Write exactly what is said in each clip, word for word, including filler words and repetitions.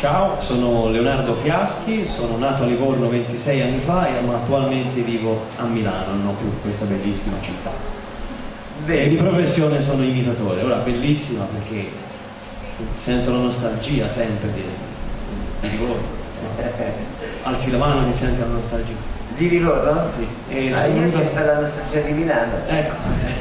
ciao, sono Leonardo Fiaschi, sono nato a Livorno ventisei anni fa, ma attualmente vivo a Milano, non più questa bellissima città. Beh. E di professione sono imitatore. Ora, bellissima perché sento la nostalgia sempre di, di Livorno. Alzi la mano che sente la nostalgia. Di Livorno? Sì. E ah, sono io venuto... sento la nostalgia di Milano. Ecco.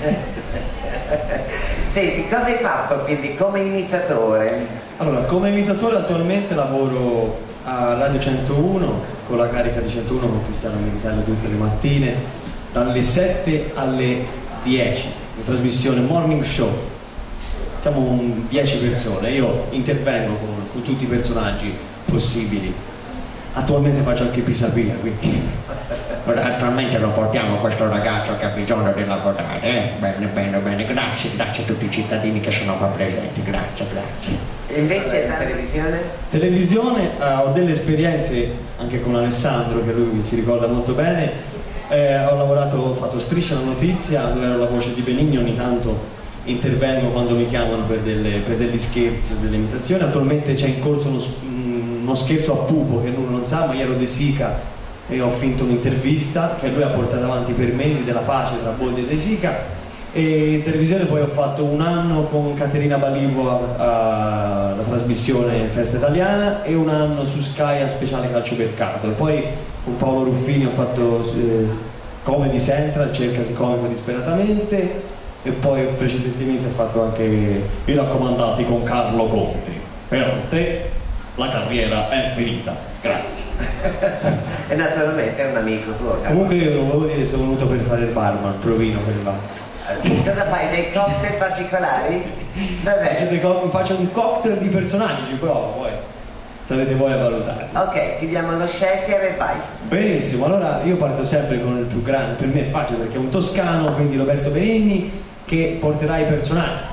Senti, cosa hai fatto quindi come imitatore? Allora, come imitatore attualmente lavoro a Radio centouno con la carica di centouno con Cristiano Militello tutte le mattine dalle sette alle dieci, in trasmissione Morning Show. Siamo un dieci persone, io intervengo con, con tutti i personaggi possibili. Attualmente faccio anche Pisapia, quindi attualmente lo portiamo questo ragazzo che ha bisogno di lavorare, eh? Bene, bene, bene, grazie, grazie a tutti i cittadini che sono qua presenti, grazie, grazie. E invece la televisione? Televisione, eh, ho delle esperienze anche con Alessandro, che lui si ricorda molto bene, eh, ho lavorato, ho fatto Striscia la Notizia, dove ero la voce di Benigni, ogni tanto intervengo quando mi chiamano per, delle, per degli scherzi o delle imitazioni. Attualmente c'è in corso uno, uno scherzo a Pupo che lui non sa, ma io ero De Sica e ho finto un'intervista che lui ha portato avanti per mesi, della pace tra Boldi e De Sica. E in televisione poi ho fatto un anno con Caterina Balivo alla trasmissione Festa Italiana e un anno su Sky a Speciale Calciomercato, e poi con Paolo Ruffini ho fatto eh, Comedy Central, Cercasi comico disperatamente, e poi precedentemente ho fatto anche I raccomandati con Carlo Conti. Per te la carriera è finita, grazie. E naturalmente è un amico tuo, Carlo. Comunque io volevo dire, sono venuto per fare il barman, provino per il bar. Cosa fai? Dei cocktail particolari? Vabbè. Faccio un cocktail di personaggi, ci provo, poi sarete voi a valutare. Ok, ti diamo lo shaker e vai. Benissimo, allora io parto sempre con il più grande, per me è facile perché è un toscano, quindi Roberto Benigni, che porterà i personaggi.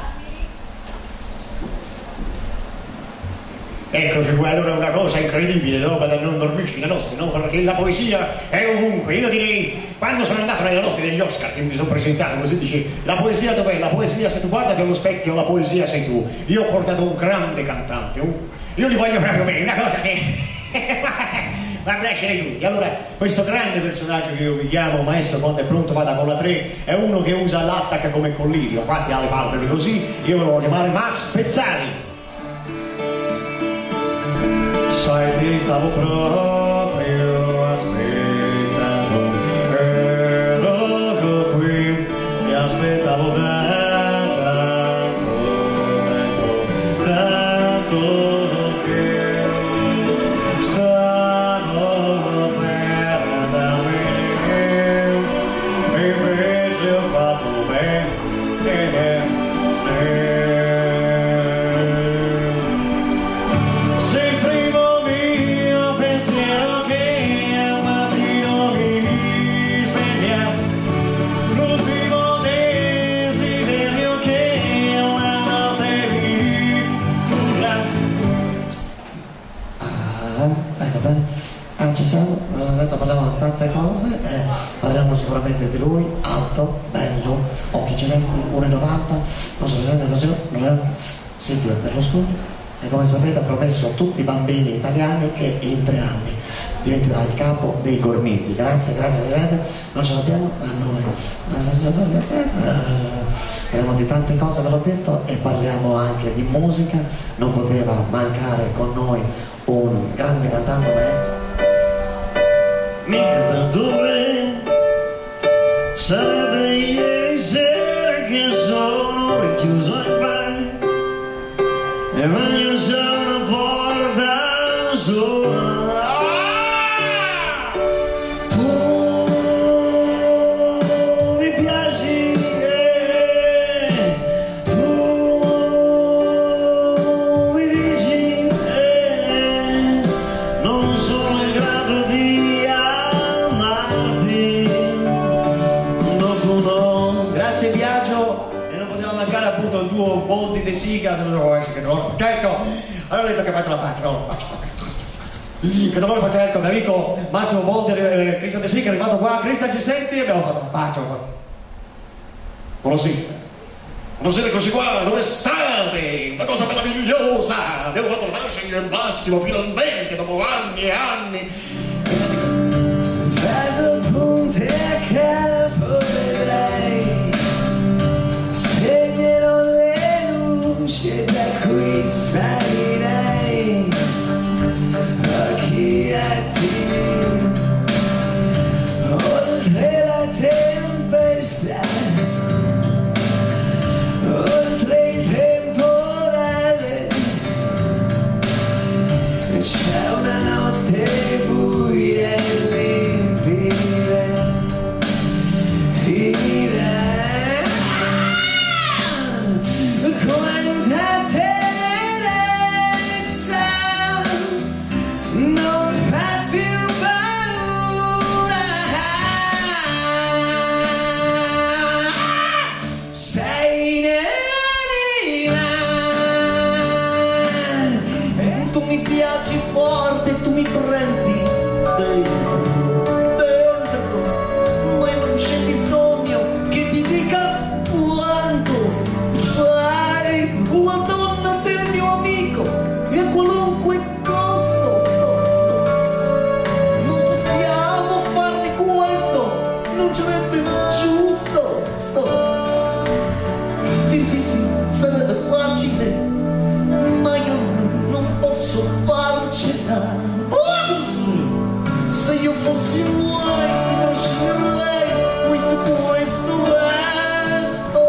Eccoci qua, allora una cosa incredibile, no? Da non dormirci la notte, no? Perché la poesia è ovunque. Io direi, quando sono andato nella notte degli Oscar, che mi sono presentato, così dice, la poesia dov'è? La poesia, se tu guardati allo specchio, la poesia sei tu. Io ho portato un grande cantante, un... io li voglio proprio bene, una cosa che... ma piacere tutti. Allora, questo grande personaggio che io vi chiamo, maestro, quando è pronto vada con la tre, è uno che usa l'attacca come collirio, fatti alle palpebre così, io ve lo voglio chiamare Max Pezzali. Sai, ti stavo proprio aspettando, ero qui, ti aspettavo da tanto, tanto, tanto che stavo per da me, e invece ho fatto bene. Parliamo di tante cose, eh, parliamo sicuramente di lui, alto, bello, occhi celesti, uno e novanta, non so se così, Silvio Berlusconi, e come sapete ha promesso a tutti i bambini italiani che in tre anni diventerà il capo dei Gormiti. Grazie, grazie, vedete, non ce l'abbiamo a noi. Parliamo di tante cose, ve l'ho detto, e parliamo anche di musica. Non poteva mancare con noi un grande cantante, maestro. Mica da dove sarebbe ieri sera che sono richiuso al bar e voglio solo una porta sola. Boldi De Sica, certo, allora ho detto che faccio la faccia, no, faccio, che dopo faccio il mio amico Massimo Boldi, eh, Cristian De Sica è arrivato qua, Cristian ci senti? Abbiamo fatto la faccia, non lo sente, Una sera così qua, dove state? Una cosa meravigliosa! Abbiamo fatto la marcia al massimo, finalmente, dopo anni e anni. Vedo punte a capo vedrai, spegnerò le luci e da qui sparirai. Occhiati, oltre la tempesta, oltre il temporale, c'è una notte buia e limpida, finirà. Quanta tenerezza non fa più paura, sei nell'anima e tu mi piaci forte, tu mi prendi dentro, dentro, ma non c'è bisogno che ti dica quanto fai una donna del mio amico e a qualunque costo. Non possiamo farne questo, non sarebbe giusto. Sto. Dirti sì sarebbe facile, ma io non posso farcela. Se io fossi mai non sceglierei questo questo letto.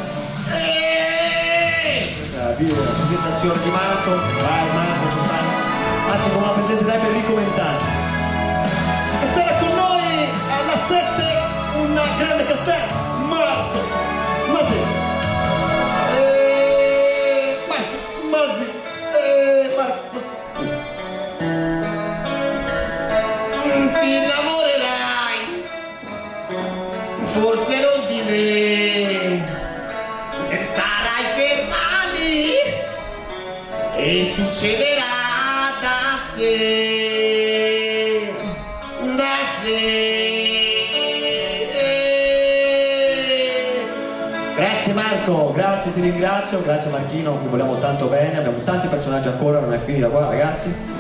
Viva la presentazione di Marco, vai Marco, ci sta, anzi come la presenterai per ricomentare. E sarà con noi alla sette un grande caffè, Marco, Mazzi, eh, Marco, Mazzi, eh, Marco, Ti innamorerai, forse non di me, e starai ferma lì e succederà da sé, da sé. Grazie Marco, grazie, ti ringrazio, grazie Marchino, ti vogliamo tanto bene, abbiamo tanti personaggi ancora, non è finita qua ragazzi.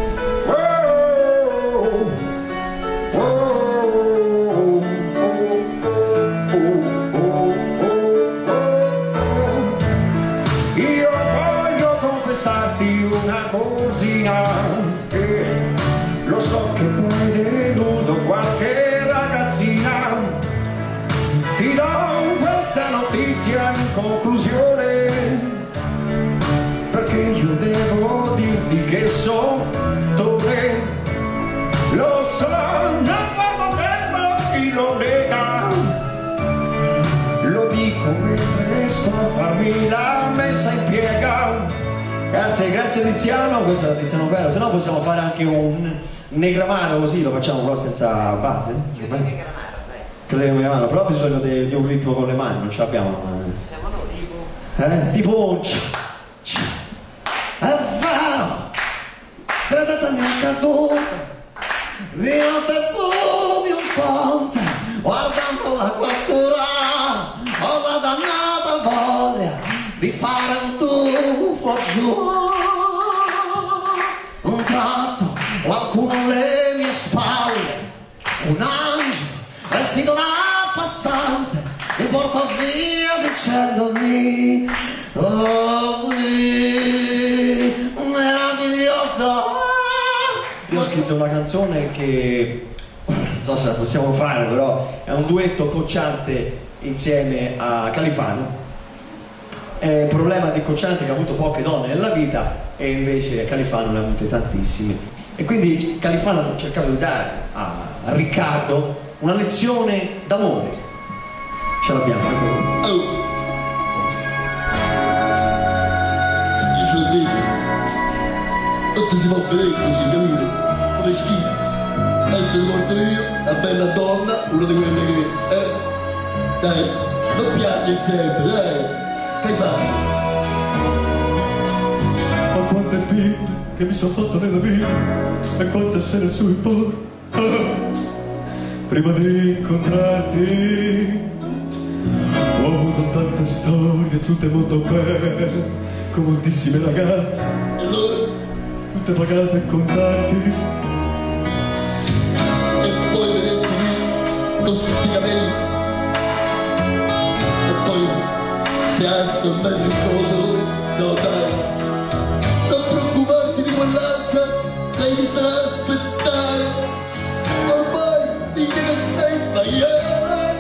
Io voglio confessarti una cosina, che lo so che poi deludo qualche ragazzina. Ti do questa notizia in conclusione, perché io devo dirti che so dove. Lo so, non parlo tempo chi lo nega, lo dico mentre sto a farmi la messa in piega. Grazie, grazie Tiziano, questo era Tiziano Vero, se no possiamo fare anche un negramaro così, lo facciamo però senza base. Credo che Gramaro, dai. Credo che negramaro, però ho bisogno di, di un ritmo con le mani, non ce l'abbiamo. Siamo noi, tipo. Eh? Tipo un... È vero, credetemi anche tu, di notte su di un ponte, guardando l'acqua scura, ho la dannata voglia di fare un tuffo giù. Un tratto, qualcuno alle mie spalle, un angelo vestito da passante, mi portò via dicendomi così meraviglioso. Io ho scritto una canzone che non so se la possiamo fare, però è un duetto Cocciante insieme a Califano. È un problema di Cocciante che ha avuto poche donne nella vita e invece Califano ne ha avute tantissime. E quindi Califano ha cercato di dare a, a Riccardo una lezione d'amore. Ce l'abbiamo, ecco. Oh. Io ce l'ho detto. Non ti si può vedere così, capito? Come schifo. Adesso ti porto io, la bella donna, una di quelle che... Eh, dai, non piangi sempre, dai. Che fai? Ma quante pippe che mi sono fatto nella vita e quante sere sui porti prima di incontrarti. Oh, con tante storie, tutte molto belle, con moltissime ragazze, E allora? tutte pagate e contanti. E poi vederti lì con sti capelli. E poi se altro un bel riposo, no dai, non preoccuparti di quell'altra, lei ti starà a aspettare. Ormai dite che sei sbagliata.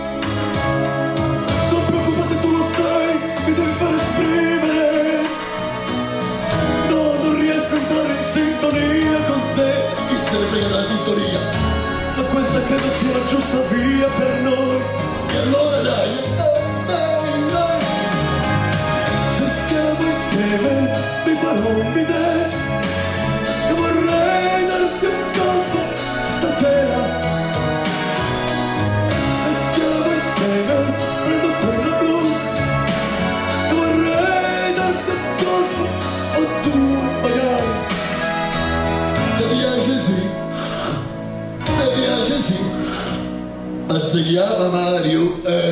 Sono preoccupato e tu lo sai, mi devi far esprimere. No, non riesco a entrare in sintonia con te. Chi se ne frega della sintonia? Ma questa credo sia la giusta via per noi. E allora dai, dai, dai, dai. Se stiamo insieme mi farò un'idea e vorrei darti un colpo stasera. Se stiamo insieme prendo quella blu e vorrei darti un colpo o tu magari. Ti piace sì, ti piace sì, ma si chiama Mario, eh.